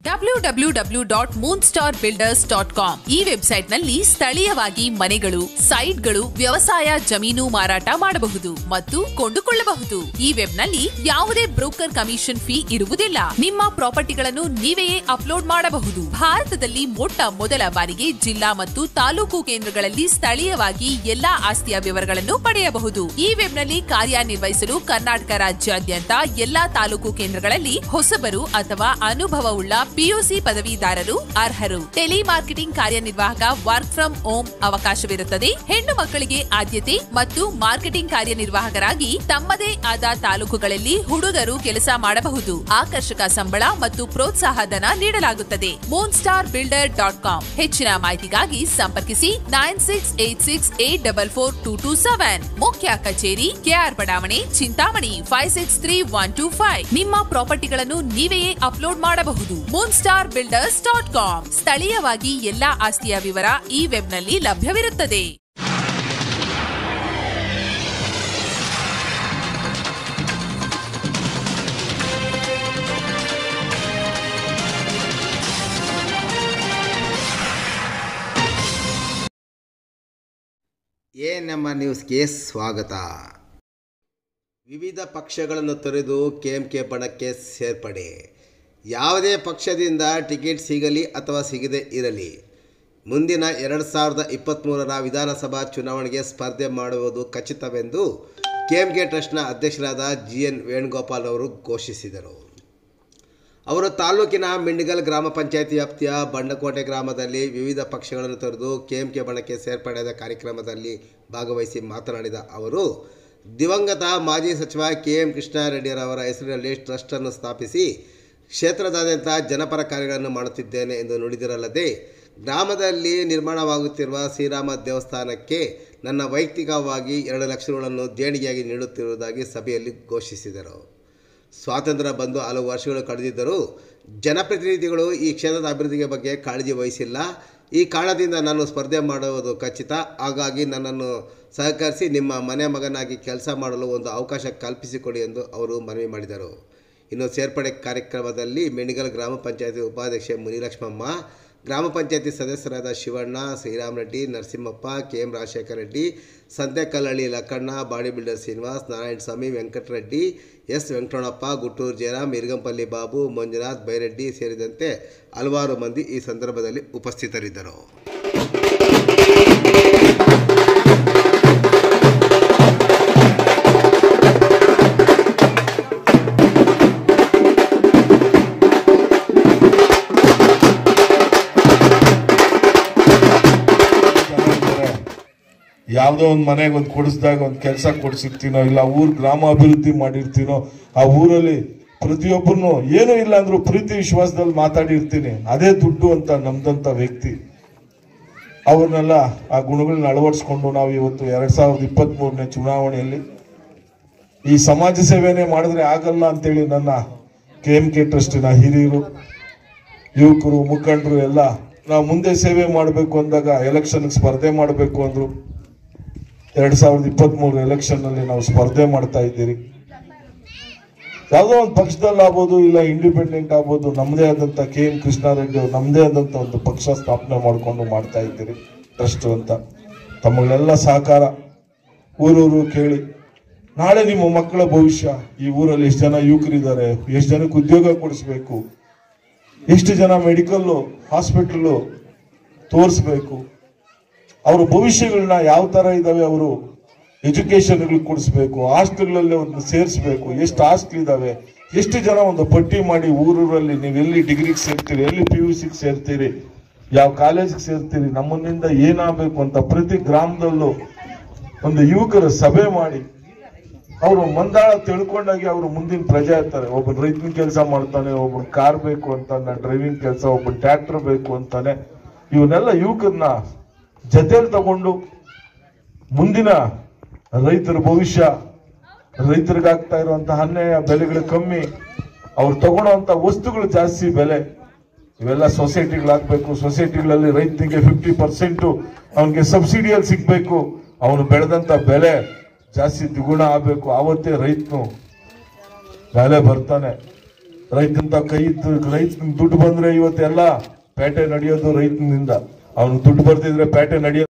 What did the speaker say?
www.moonstarbuilders.com ಈ website ನಲ್ಲಿ ಸ್ಥಳೀಯವಾಗಿ ಮನೆಗಳು, ಸೈಟ್ಗಳು, ವ್ಯವಸಾಯ ಜಮೀನು ಮಾರಾಟ ಮಾಡಬಹುದು ಮತ್ತು ಕೊಂಡುಕೊಳ್ಳಬಹುದು. ಈ ವೆಬ್ ನಲ್ಲಿ ಯಾವುದೇ ಬ್ರೋಕರ್ ಕಮಿಷನ್ ಫೀ ಇರುವುದಿಲ್ಲ. ನಿಮ್ಮ ಪ್ರಾಪರ್ಟಿಗಳನ್ನು ನೀವೇ ಅಪ್ಲೋಡ್ ಮಾಡಬಹುದು. ಭಾರತದಲ್ಲಿ ಮೊಟ್ಟ ಮೊದಲ ಬಾರಿಗೆ ಜಿಲ್ಲಾ ಮತ್ತು ತಾಲೂಕು ಕೇಂದ್ರಗಳಲ್ಲಿ ಸ್ಥಳೀಯವಾಗಿ ಎಲ್ಲಾ ಆಸ್ತಿಯ ವಿವರಗಳನ್ನು ಪಡೆಯಬಹುದು. ಈ ವೆಬ್ ನಲ್ಲಿ ಕಾರ್ಯನಿರ್ವಹಿಸಲು ಕರ್ನಾಟಕ ರಾಜ್ಯಾದ್ಯಂತ ಎಲ್ಲಾ ತಾಲೂಕು ಕೇಂದ್ರಗಳಲ್ಲಿ ಹೊಸಬರು ಅಥವಾ ಅನುಭವವುಳ್ಳ ಪಿಯುಸಿ ಪದವೀಧರರು ಅರ್ಹರು. ಟೆಲಿಮಾರ್ಕೆಟಿಂಗ್ ಕಾರ್ಯನಿರ್ವಾಹಕ ವರ್ಕ್ ಫ್ರಮ್ ಹೋಮ್ ಅವಕಾಶವಿರುತ್ತದೆ. ಹೆಣ್ಣು ಮಕ್ಕಳಿಗೆ ಆದ್ಯತೆ ಮತ್ತು ಮಾರ್ಕೆಟಿಂಗ್ ಕಾರ್ಯನಿರ್ವಾಹಕರಾಗಿ ತಮ್ಮದೇ ಆದ ತಾಲೂಕುಗಳಲ್ಲಿ ಹುಡುಗರು ಕೆಲಸ ಮಾಡಬಹುದು. ಆಕರ್ಷಕ ಸಂಬಳ ಮತ್ತು ಪ್ರೋತ್ಸಾಹ ಧನ ನೀಡಲಾಗುತ್ತದೆ. moonstarbuilder.com ಹೆಚ್ಚಿನ ಮಾಹಿತಿಗಾಗಿ ಸಂಪರ್ಕಿಸಿ 9686844227. ಮುಖ್ಯ ಕಚೇರಿ ಕೆಆರ್ ಬಡಾವಣೆ, ಚಿಂತಾಮಣಿ 563125. ನಿಮ್ಮ ಪ್ರಾಪರ್ಟಿಗಳನ್ನು ನೀವೇ ಅಪ್ಲೋಡ್ ಮಾಡಬಹುದು. moonstarbuilders.com ಸ್ಥಳೀಯವಾಗಿ ಎಲ್ಲಾ ಆಸ್ತಿಯ ವಿವರ ಈ ವೆಬ್ನಲ್ಲಿ ಲಭ್ಯವಿರುತ್ತದೆ. ನಮ್ಮ ನ್ಯೂಸ್ಗೆ ಸ್ವಾಗತ. ವಿವಿಧ ಪಕ್ಷಗಳನ್ನು ತೊರೆದು ಕೆಎಂಕೆ ಬಣಕ್ಕೆ ಸೇರ್ಪಡೆ. ಯಾವುದೇ ಪಕ್ಷದಿಂದ ಟಿಕೆಟ್ ಸಿಗಲಿ ಅಥವಾ ಸಿಗದೇ ಇರಲಿ, ಮುಂದಿನ 2023ರ ವಿಧಾನಸಭಾ ಚುನಾವಣೆಗೆ ಸ್ಪರ್ಧೆ ಮಾಡುವುದು ಖಚಿತವೆಂದು ಕೆಎಂಕೆ ಟ್ರಸ್ಟ್ನ ಅಧ್ಯಕ್ಷರಾದ GN ವೇಣುಗೋಪಾಲ್ ಅವರು ಘೋಷಿಸಿದರು. ಅವರು ತಾಲೂಕಿನ ಮಿಂಡಗಲ್ ಗ್ರಾಮ ಪಂಚಾಯಿತಿ ವ್ಯಾಪ್ತಿಯ ಬಂಡಕೋಟೆ ಗ್ರಾಮದಲ್ಲಿ ವಿವಿಧ ಪಕ್ಷಗಳನ್ನು ತೊರೆದು ಕೆಎಂಕೆ ಬಣಕ್ಕೆ ಸೇರ್ಪಡೆಯಾದ ಕಾರ್ಯಕ್ರಮದಲ್ಲಿ ಭಾಗವಹಿಸಿ ಮಾತನಾಡಿದ ಅವರು, ದಿವಂಗತ ಮಾಜಿ ಸಚಿವ KM ಕೃಷ್ಣಾರೆಡ್ಡಿಯವರ ಹೆಸರಿನಲ್ಲಿ ಟ್ರಸ್ಟನ್ನು ಸ್ಥಾಪಿಸಿ ಕ್ಷೇತ್ರದಾದ್ಯಂತ ಜನಪರ ಕಾರ್ಯಗಳನ್ನು ಮಾಡುತ್ತಿದ್ದೇನೆ ಎಂದು ನುಡಿದಿರಲ್ಲದೆ, ಗ್ರಾಮದಲ್ಲಿ ನಿರ್ಮಾಣವಾಗುತ್ತಿರುವ ಶ್ರೀರಾಮ ದೇವಸ್ಥಾನಕ್ಕೆ ನನ್ನ ವೈಯಕ್ತಿಕವಾಗಿ 2 ಲಕ್ಷ ರುಗಳನ್ನು ದೇಣಿಗೆಯಾಗಿ ನೀಡುತ್ತಿರುವುದಾಗಿ ಸಭೆಯಲ್ಲಿ ಘೋಷಿಸಿದರು. ಸ್ವಾತಂತ್ರ್ಯ ಬಂದು ಹಲವು ವರ್ಷಗಳು ಕಳೆದಿದ್ದರೂ ಜನಪ್ರತಿನಿಧಿಗಳು ಈ ಕ್ಷೇತ್ರದ ಅಭಿವೃದ್ಧಿಗೆ ಬಗ್ಗೆ ಕಾಳಜಿ ವಹಿಸಿಲ್ಲ. ಈ ಕಾರಣದಿಂದ ನಾನು ಸ್ಪರ್ಧೆ ಮಾಡುವುದು ಖಚಿತ. ಹಾಗಾಗಿ ನನ್ನನ್ನು ಸಹಕರಿಸಿ ನಿಮ್ಮ ಮನೆ ಮಗನಾಗಿ ಕೆಲಸ ಮಾಡಲು ಒಂದು ಅವಕಾಶ ಕಲ್ಪಿಸಿಕೊಡಿ ಎಂದು ಅವರು ಮನವಿ ಮಾಡಿದರು. ಇನ್ನು ಸೇರ್ಪಡೆ ಕಾರ್ಯಕ್ರಮದಲ್ಲಿ ಮಿಂಡಗಲ್ ಗ್ರಾಮ ಪಂಚಾಯತಿ ಉಪಾಧ್ಯಕ್ಷೆ ಮುನಿಲಕ್ಷ್ಮಮ್ಮ, ಗ್ರಾಮ ಪಂಚಾಯತಿ ಸದಸ್ಯರಾದ Shivanna, Sriramareddy, Narasimhappa, KM Rajashekara Reddy, Santhekallahalli Lakkanna, body builder Srinivas, Narayanaswamy, Venkatareddy, S Venkataramanappa, Gutturu Jayaram, Iragampalli Babu, Manjunath, Byreddy ಸೇರಿದಂತೆ ಹಲವಾರು ಮಂದಿ ಈ ಸಂದರ್ಭದಲ್ಲಿ ಉಪಸ್ಥಿತರಿದ್ದರು. ಯಾವುದೋ ಒಂದು ಮನೆಗೆ ಒಂದು ಕೊಡಿಸಿದಾಗ ಒಂದು ಕೆಲಸ ಕೊಡಿಸಿರ್ತೀನೋ, ಇಲ್ಲ ಗ್ರಾಮ ಅಭಿವೃದ್ಧಿ ಮಾಡಿರ್ತೀನೋ, ಆ ಊರಲ್ಲಿ ಪ್ರತಿಯೊಬ್ಬರನ್ನು ಏನೂ ಇಲ್ಲ ಅಂದ್ರೂ ಪ್ರೀತಿ ವಿಶ್ವಾಸದಲ್ಲಿ ಮಾತಾಡಿರ್ತೀನಿ. ಅದೇ ದುಡ್ಡು ಅಂತ ನಮ್ದಂತ ವ್ಯಕ್ತಿ. ಅವ್ರನ್ನೆಲ್ಲ ಆ ಗುಣಗಳನ್ನ ಅಳವಡಿಸ್ಕೊಂಡು ನಾವು ಇವತ್ತು 2023ನೇ ಚುನಾವಣೆಯಲ್ಲಿ ಈ ಸಮಾಜ ಸೇವೆನೇ ಮಾಡಿದ್ರೆ ಆಗಲ್ಲ ಅಂತೇಳಿ ನನ್ನ KMK ಟ್ರಸ್ಟಿನ ಹಿರಿಯರು, ಯುವಕರು, ಮುಖಂಡರು ಎಲ್ಲ ನಾವು ಮುಂದೆ ಸೇವೆ ಮಾಡಬೇಕು ಅಂದಾಗ ಎಲೆಕ್ಷನ್ ಸ್ಪರ್ಧೆ ಮಾಡಬೇಕು ಅಂದ್ರು. 2023 ಎಲೆಕ್ಷನ್ ನಲ್ಲಿ ನಾವು ಸ್ಪರ್ಧೆ ಮಾಡ್ತಾ ಇದ್ದೀರಿ. ಯಾವುದೋ ಒಂದು ಪಕ್ಷದಲ್ಲಿ ಆಗ್ಬೋದು, ಇಲ್ಲ ಇಂಡಿಪೆಂಡೆಂಟ್ ಆಗ್ಬೋದು, ನಮ್ಮದೇ ಆದಂತ KM ಕೃಷ್ಣಾರೆಡ್ಡಿ ಅವರು ನಮ್ಮದೇ ಆದಂತ ಒಂದು ಪಕ್ಷ ಸ್ಥಾಪನೆ ಮಾಡಿಕೊಂಡು ಮಾಡ್ತಾ ಇದ್ದೀರಿ ಟ್ರಸ್ಟ್ ಅಂತ. ತಮ್ಮಗಳೆಲ್ಲ ಸಹಕಾರ ಊರೂರು ಕೇಳಿ. ನಾಳೆ ನಿಮ್ಮ ಮಕ್ಕಳ ಭವಿಷ್ಯ, ಈ ಊರಲ್ಲಿ ಎಷ್ಟು ಜನ ಯುವಕರಿದ್ದಾರೆ, ಎಷ್ಟು ಜನಕ್ಕೆ ಉದ್ಯೋಗ ಕೊಡಿಸ್ಬೇಕು, ಎಷ್ಟು ಜನ ಮೆಡಿಕಲ್ ಹಾಸ್ಪಿಟಲ್ ತೋರಿಸ್ಬೇಕು, ಅವರ ಭವಿಷ್ಯಗಳನ್ನ ಯಾವ ತರ ಇದಾವೆ, ಅವರು ಎಜುಕೇಶನ್ ಕೊಡಿಸ್ಬೇಕು, ಹಾಸ್ಟೆಲ್ಗಳಲ್ಲಿ ಒಂದು ಸೇರಿಸ್ಬೇಕು, ಎಷ್ಟು ಹಾಸ್ಟೆಲ್ ಇದಾವೆ, ಎಷ್ಟು ಜನ ಒಂದು ಪಟ್ಟಿ ಮಾಡಿ ಊರಲ್ಲಿ ನೀವು ಎಲ್ಲಿ ಡಿಗ್ರಿಗೆ ಸೇರ್ತೀರಿ, ಎಲ್ಲಿ PUC ಸೇರ್ತೀರಿ, ಯಾವ ಕಾಲೇಜಿಗೆ ಸೇರ್ತೀರಿ, ನಮ್ಮನ್ನಿಂದ ಏನಾಗಬೇಕು ಅಂತ ಪ್ರತಿ ಗ್ರಾಮದಲ್ಲೂ ಒಂದು ಯುವಕರ ಸಭೆ ಮಾಡಿ ಅವರು ಮಂದಾಳ ತಿಳ್ಕೊಂಡಾಗಿ ಅವರು ಮುಂದಿನ ಪ್ರಜೆ ಇರ್ತಾರೆ. ಒಬ್ಬ ರೈತನ ಕೆಲಸ ಮಾಡ್ತಾನೆ, ಒಬ್ಬ ಕಾರ್ ಬೇಕು ಅಂತಾನೆ, ಡ್ರೈವಿಂಗ್ ಕೆಲಸ, ಒಬ್ಬ ಟ್ರ್ಯಾಕ್ಟರ್ ಬೇಕು ಅಂತಾನೆ. ಇವನ್ನೆಲ್ಲ ಯುವಕರನ್ನ ಜೊತೆಲಿ ತಗೊಂಡು ಮುಂದಿನ ರೈತರ ಭವಿಷ್ಯ, ರೈತರಿಗಾಗ್ತಾ ಇರುವಂತಹ ಅನ್ಯಾಯ, ಬೆಲೆಗಳು ಕಮ್ಮಿ, ಅವ್ರು ತಗೊಳ್ಳೋಂತ ವಸ್ತುಗಳು ಜಾಸ್ತಿ ಬೆಲೆ, ಇವೆಲ್ಲ ಸೊಸೈಟಿಗಳಾಗಬೇಕು. ಸೊಸೈಟಿಗಳಲ್ಲಿ ರೈತನಿಗೆ 50% ಅವನಿಗೆ ಸಬ್ಸಿಡಿಯಲ್ಲಿ ಸಿಗ್ಬೇಕು. ಅವನು ಬೆಳೆದಂತ ಬೆಲೆ ಜಾಸ್ತಿ ದ್ವಿಗುಣ ಆಗಬೇಕು. ಆವತ್ತೇ ರೈತನು ಮೇಲೆ ಬರ್ತಾನೆ. ರೈತಂತ ರೈತನ ದುಡ್ಡು ಬಂದ್ರೆ ಇವತ್ತೆಲ್ಲ ಪೇಟೆ ನಡೆಯೋದು ರೈತನಿಂದ. ಅವ್ನು ದುಡ್ಡು ಬರ್ತಿದ್ರೆ ಪೇಟೆ ನಡೆಯೋದು.